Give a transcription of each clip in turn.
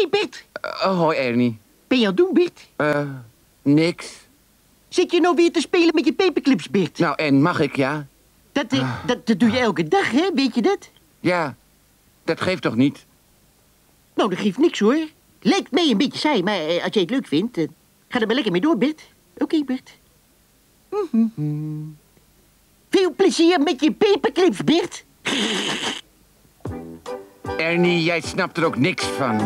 Hé, Bert. Hoi, Ernie. Ben je aan het doen, Bert? Niks. Zit je nou weer te spelen met je paperclips, Bert? Nou, en mag ik, ja? Dat doe je elke dag, hè? Weet je dat? Ja, dat geeft toch niet? Nou, dat geeft niks, hoor. Lijkt mij een beetje saai, maar als jij het leuk vindt, ga er maar lekker mee door, Bert. Oké, Bert. Veel plezier met je paperclips, Bert. Ernie, jij snapt er ook niks van.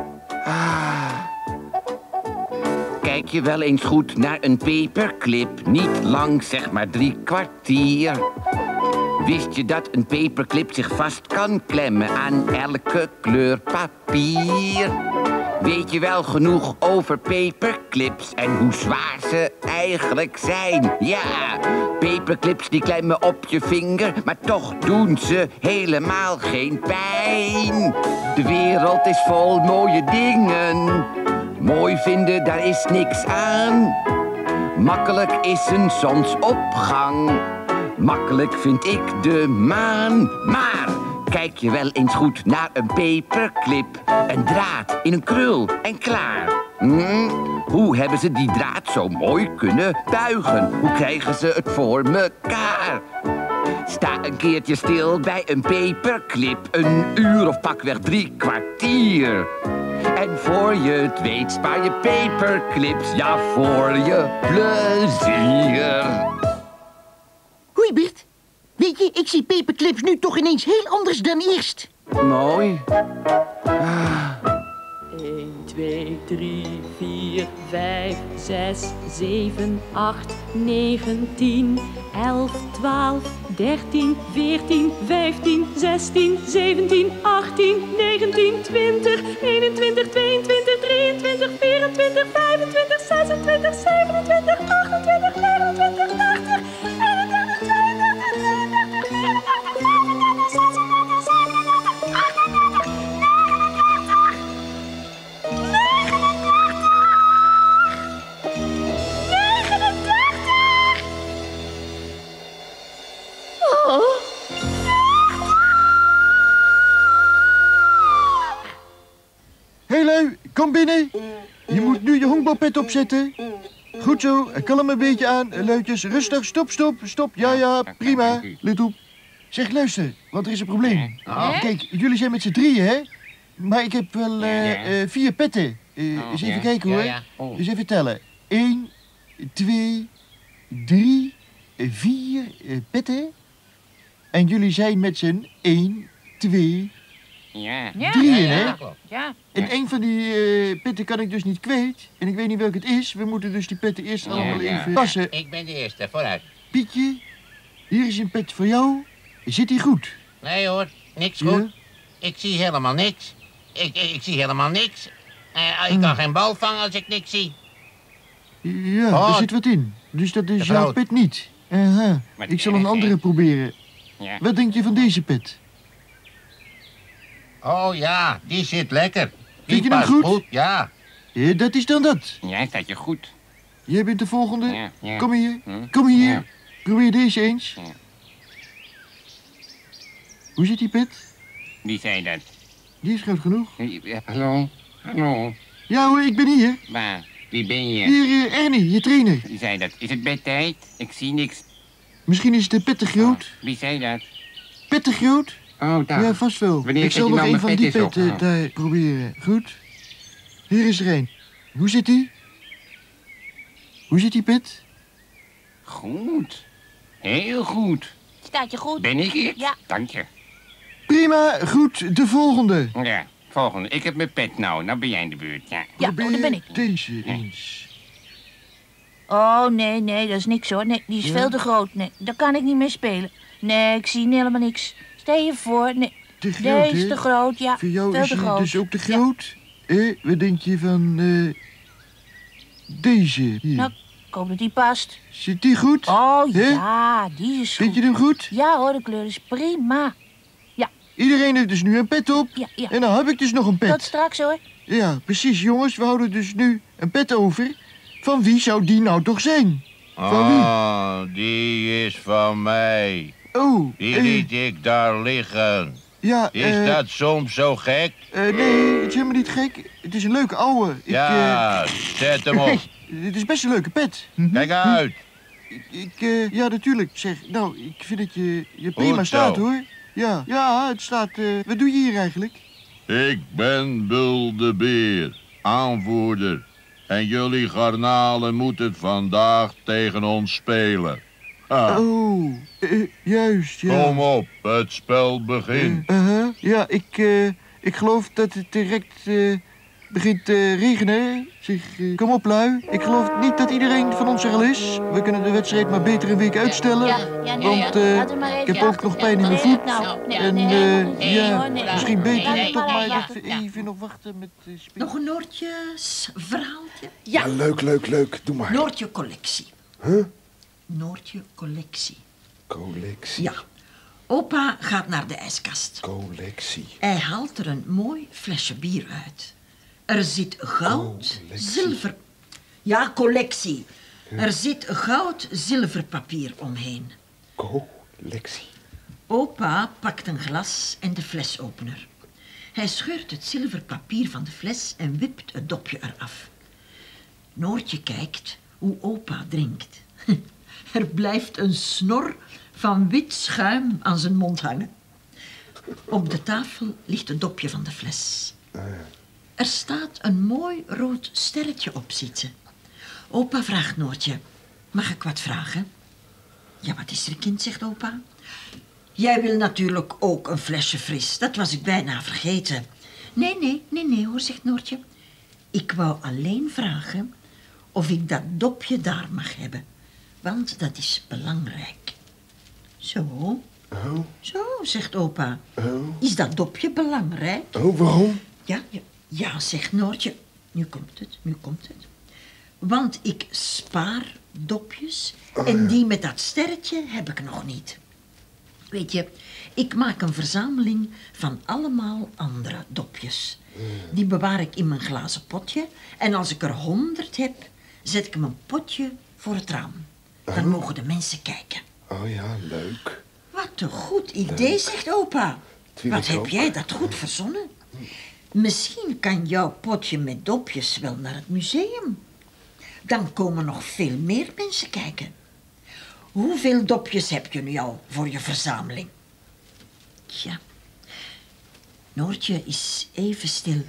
Kijk je wel eens goed naar een paperclip? Niet lang, zeg maar 3 kwartier. Wist je dat een paperclip zich vast kan klemmen aan elke kleur papier? Weet je wel genoeg over paperclips en hoe zwaar ze eigenlijk zijn? Ja, paperclips die klemmen op je vinger, maar toch doen ze helemaal geen pijn. De wereld is vol mooie dingen. Mooi vinden, daar is niks aan. Makkelijk is een zonsopgang. Makkelijk vind ik de maan. Maar kijk je wel eens goed naar een paperclip? Een draad in een krul en klaar. Hoe hebben ze die draad zo mooi kunnen buigen? Hoe krijgen ze het voor mekaar? Sta een keertje stil bij een paperclip. Een uur of pakweg 3 kwartier. En voor je het weet spaar je paperclips. Ja, voor je plezier. Hoi, Bert. Weet je, ik zie paperclips nu toch ineens heel anders dan eerst. Mooi. 1, 2, 3, 4, 5, 6, 7, 8, 9, 10, 11, 12, 13, 14, 15, 16, 17, 18, 19, 20, 21, 22, 23, 24, 25, 26, 27, 28, 29, 30, 31, Hé lui, kom binnen. Je moet nu je honkbalpet opzetten. Goed zo, kalm een beetje aan, luidjes. Rustig, stop. Ja, prima. Let op. Zeg, luister, want er is een probleem. Kijk, jullie zijn met z'n drieën, hè? Maar ik heb wel 4 petten. Eens even kijken, hoor. Eens even tellen. 1, 2, 3, 4 petten. En jullie zijn met z'n 1, 2, 3, hè? Ja. En een van die petten kan ik dus niet kwijt. En ik weet niet welk het is. We moeten dus die petten eerst allemaal even passen. Ik ben de eerste, vooruit. Pietje, hier is een pet voor jou. Zit die goed? Nee hoor, niks goed. Ja? Ik zie helemaal niks. Ik zie helemaal niks. Ik kan geen bal vangen als ik niks zie. Ja, er zit wat in. Dus dat is De jouw brood. pet niet. Aha, ik zal een andere proberen. Ja. Wat denk je van deze pet? Oh ja, die zit lekker. Vind je Die hem past goed? Ja. Dat is dan dat. Jij staat je goed. Jij bent de volgende. Ja. Kom hier, kom hier. Ja. Probeer deze eens. Ja. Hoe zit die pet? Wie zei dat? Die is groot genoeg. Hallo? Hallo? Ja hoor, ik ben hier. Waar? Wie ben je? Hier, Ernie, je trainer. Wie zei dat? Is het bedtijd? Ik zie niks. Misschien is de pet te groot. Wie zei dat? Pet te groot? Oh, daar. Ja, vast wel. Wanneer Ik zet zal je nog nou een van mijn die pet eens op? petten daar proberen. Goed. Hier is er een. Hoe zit die? Hoe zit die pet? Goed. Heel goed. Staat je goed? Ben ik het? Ja. Dank je. Prima, goed. De volgende. Ja, volgende. Ik heb mijn pet nou. Nou ben jij in de beurt. Ja. Ja, Probeer daar ben ik. deze eens. Oh, nee, dat is niks hoor. Nee, die is veel te groot. Nee, daar kan ik niet mee spelen. Nee, ik zie helemaal niks. Stel je voor, nee. Te groot, Deze is hè? te groot, ja. Voor jou veel is te hij groot. dus ook te groot? Wat denk je van deze? Hier. Nou, ik hoop dat die past. Zit die goed? Oh, Hè? ja, die is Vind goed. je hem goed? Ja hoor, de kleur is prima. Iedereen heeft dus nu een pet op. Ja. En dan heb ik dus nog een Tot pet. straks hoor. Ja, precies jongens. We houden dus nu een pet over. Van wie zou die nou toch zijn? Van wie? Oh, die is van mij. Oh, Die liet ik daar liggen. Ja, Is dat soms zo gek? nee, het is helemaal niet gek. Het is een leuke ouwe. Ja, zet hem op. Het is best een leuke pet. Kijk uit. Ja, natuurlijk. Zeg, nou, ik vind dat je prima Goed zo. staat, hoor. Ja, het staat... wat doe je hier eigenlijk? Ik ben Bul de Beer, aanvoerder. En jullie garnalen moeten vandaag tegen ons spelen. Ha. Oh, juist, ja. Kom op, het spel begint. Ja, ik geloof dat het direct begint te regenen. Zeg, kom op, lui. Ik geloof niet dat iedereen van ons er al is. We kunnen de wedstrijd maar beter een week uitstellen. Want ik heb ook nog pijn in mijn voet. Misschien beter toch maar even nog wachten met spelen. Nog een Noortjesverhaaltje? Ja, leuk. Doe maar. Noortje collectie. Huh? Noortje collectie. Collectie. Ja. Opa gaat naar de ijskast. Collectie. Hij haalt er een mooi flesje bier uit. Er zit goud, Collectie. zilver... Ja, collectie. Er zit goud, zilverpapier omheen. Collectie. Opa pakt een glas en de flesopener. Hij scheurt het zilverpapier van de fles en wipt het dopje eraf. Noortje kijkt hoe opa drinkt. Er blijft een snor van wit schuim aan zijn mond hangen. Op de tafel ligt het dopje van de fles. Er staat een mooi rood sterretje op, ziet ze. Opa vraagt Noortje, mag ik wat vragen? Ja, wat is er, kind, zegt opa. Jij wil natuurlijk ook een flesje fris. Dat was ik bijna vergeten. Nee hoor, zegt Noortje. Ik wou alleen vragen of ik dat dopje daar mag hebben. Want dat is belangrijk. Zo. Oh. Zo, zegt opa. Oh. Is dat dopje belangrijk? Oh, waarom? Ja, zegt Noortje. Nu komt het. Want ik spaar dopjes en die met dat sterretje heb ik nog niet. Weet je, ik maak een verzameling van allemaal andere dopjes. Die bewaar ik in mijn glazen potje en als ik er 100 heb, zet ik mijn potje voor het raam. Dan mogen de mensen kijken. Oh ja, leuk. Wat een goed idee, zegt opa. Wat heb jij dat goed verzonnen? Misschien kan jouw potje met dopjes wel naar het museum. Dan komen nog veel meer mensen kijken. Hoeveel dopjes heb je nu al voor je verzameling? Tja, Noortje is even stil.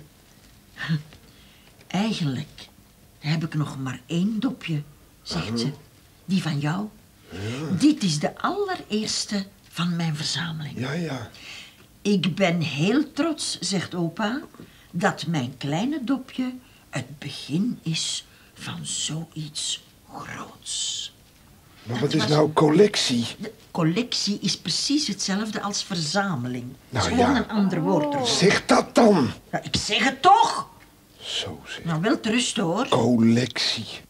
Eigenlijk heb ik nog maar 1 dopje, zegt ze. Die van jou. Dit is de allereerste van mijn verzameling. Ja. Ik ben heel trots, zegt opa, dat mijn kleine dopje het begin is van zoiets groots. Maar wat is nou collectie? De collectie is precies hetzelfde als verzameling. Het is Nou gewoon ja. een ander woord ervoor. Zeg dat dan. Ja, ik zeg het toch! Zo zeg. Nou, wel te rusten, hoor. Collectie.